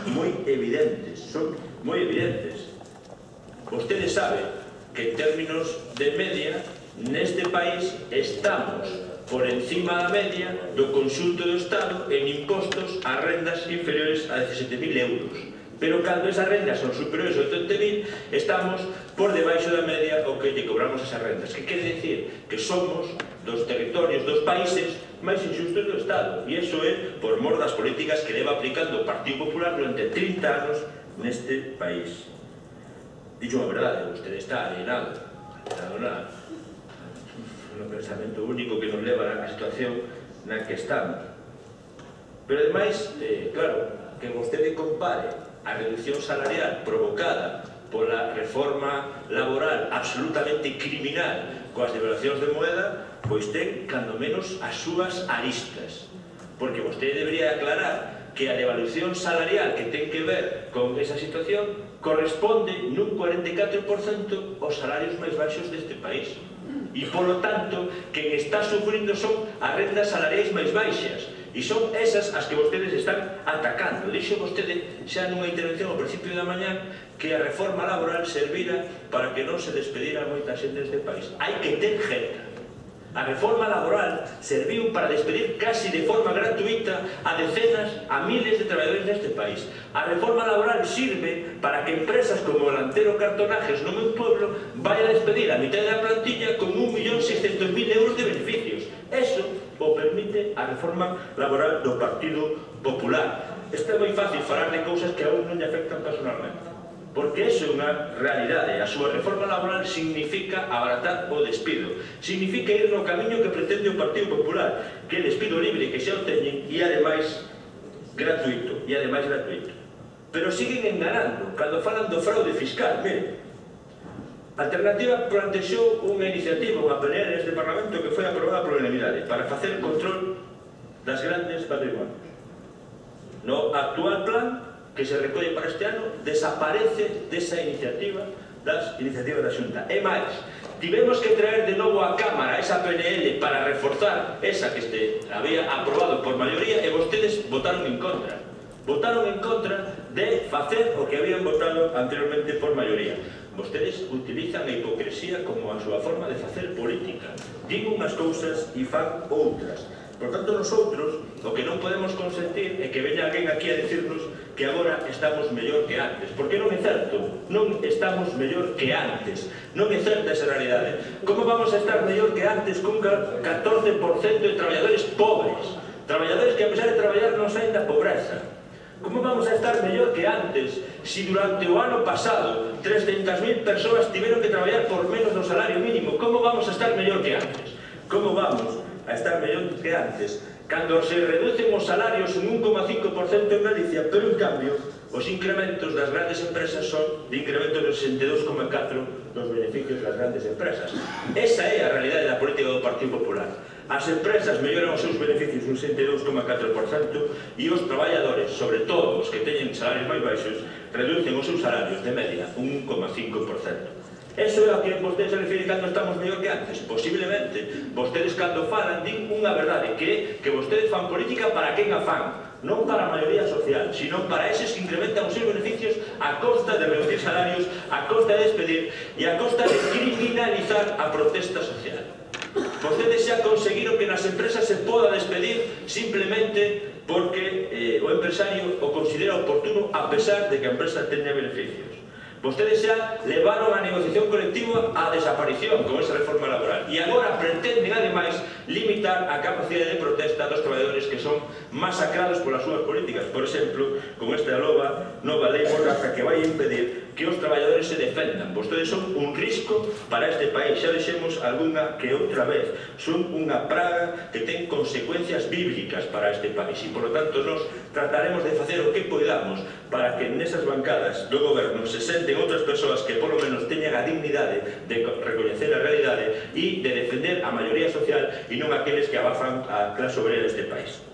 moi evidentes, son moi evidentes. Vostedes saben que en términos de media, neste país estamos por encima da media do conxunto do Estado en impostos a rendas inferiores a 17.000 euros. Pero cando esas rendas son superiores a 80.000, estamos por debaixo da media o que lle cobramos esas rendas. Que quere dicir? Que somos dos territorios, dos países máis injustos do Estado. E iso é por mor das políticas que leva aplicando o Partido Popular durante 30 anos neste país. Dixo a verdade, vostede está alienado no pensamento único que nos leva a situación na que estamos. Pero ademais, claro, que vostede compare a reducción salarial provocada pola reforma laboral absolutamente criminal coas devaluacións de moeda, pois ten, cando menos, as súas aristas. Porque vostede debería aclarar que a devaluación salarial que ten que ver con esa situación corresponde nun 44% aos salarios máis baixos deste país. E, polo tanto, quen está sufrindo son as rendas salariais máis baixas. E son esas as que vostedes están atacando. Dixo vostede xa nunha intervención ao principio da mañá que a reforma laboral servira para que non se despedira moita xente deste país. Hai que ter gente. A reforma laboral serviu para despedir casi de forma gratuita a decenas, a miles de traballadores deste país. A reforma laboral sirve para que empresas como o Lantero Cartonajes no meu pueblo vaya a despedir a mitad da plantilla con 1.600.000 euros de beneficios. Eso o permite a reforma laboral do Partido Popular. Isto é moi fácil falar de cousas que a un non lle afectan personalmente, porque iso é unha realidade. A súa reforma laboral significa abaratar o despido, significa ir no camiño que pretende o Partido Popular, que é despido libre, que xa o teñen, e ademais gratuito, pero siguen enganando cando falan do fraude fiscal. Mire, a Alternativa plantexou unha iniciativa, unha PNL neste Parlamento que foi aprobada por unanimidade para facer control das grandes patrimonios. No actual plan que se recolle para este ano, desaparece desa iniciativa das iniciativas da Xunta. E máis, tivemos que traer de novo á Cámara esa PNL para reforzar esa que había aprobado por maioría e vostedes votaron en contra. Votaron en contra de facer o que habían votado anteriormente por maioría. Vostedes utilizan a hipocresía como a súa forma de facer política. Din unhas cousas e fan outras. Por tanto, nosotros o que non podemos consentir é que veña alguén aquí a dicirnos que agora estamos mellor que antes, porque non é certo, non estamos mellor que antes, non é certa esa realidade. Como vamos a estar mellor que antes cun 14% de traballadores pobres, traballadores que a pesar de traballar non saen da pobreza? Como vamos a estar mellor que antes se durante o ano pasado 300.000 persoas tiveron que traballar por menos do salario mínimo? Como vamos a estar mellor que antes? Como vamos a estar mellor que antes cando se reducen os salarios un 1,5% en Galicia, pero en cambio os incrementos das grandes empresas son de incremento del 62,4% dos beneficios das grandes empresas? Esa é a realidade da política do Partido Popular. As empresas melloran os seus beneficios un 62,4% e os traballadores, sobre todo os que teñen salarios máis baixos, reducen os seus salarios de media un 1,5%. Eso é a que vostedes se refiren cando estamos mellor que antes? Posiblemente. Vostedes cando falan din unha verdade, que é que vostedes fan política para quen a fan, non para a maioría social, sino para eses que incrementan os seus beneficios a costa de reducir salarios, a costa de despedir e a costa de criminalizar a protesta social. Vostedes xa conseguiron que nas empresas se poda despedir simplemente porque o empresario o considera oportuno a pesar de que a empresa teña beneficios. Vostedes xa levaron a negociación colectiva á desaparición con esa reforma laboral e agora pretenden, ademais, limitar a capacidade de protesta dos traballadores que son masacrados polas súas políticas. Por exemplo, con esta nova lei Mordaza que vai impedir que os traballadores se defendan. Vostedes son un risco para este país, xa dixemos algunha que outra vez. Son unha praga que ten consecuencias bíblicas para este país e, por lo tanto, nos trataremos de facer o que poidamos para que nesas bancadas do goberno se senten outras persoas que polo menos teñan a dignidade de recoñecer a realidade e de defender a maioría social e non aqueles que abafan a clase obrera deste país.